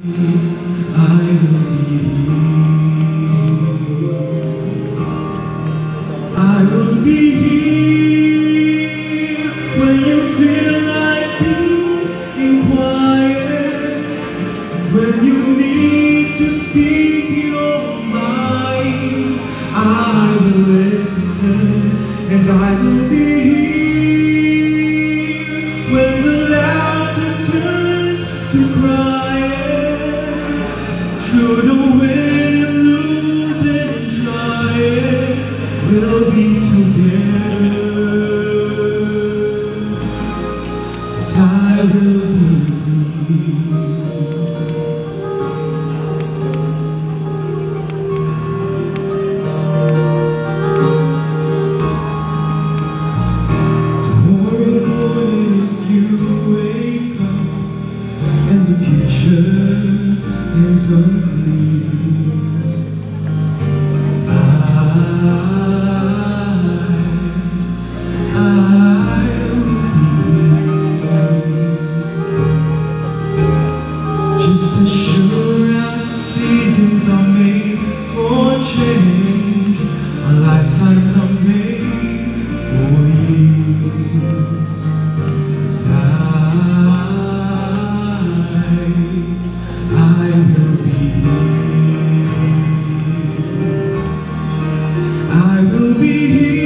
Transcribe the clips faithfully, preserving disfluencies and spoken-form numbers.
I will be here when you feel like being quiet, when you need to speak your mind. I will listen and I will be here when the laughter turns to crying, through the win and losing and trying. We'll be together, 'cause I will be tomorrow morning if you wake up and the future is unclear. Just as sure as seasons are made for change, our lifetimes are made for years. 'Cause I, I will be here. I will be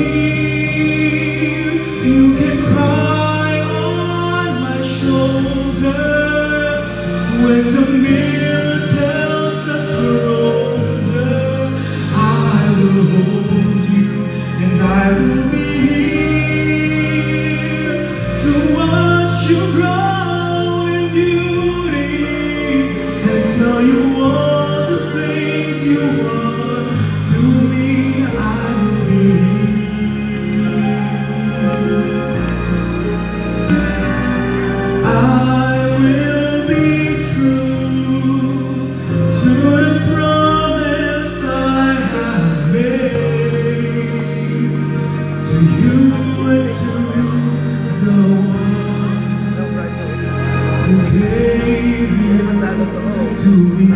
here. You can cry on my shoulder when the mirror tells us we're older. I will hold you and I will be here to watch you grow in beauty and tell you all the things you want to me. I will be here. I will be to the promise I have made to you and to the one who gave you to me.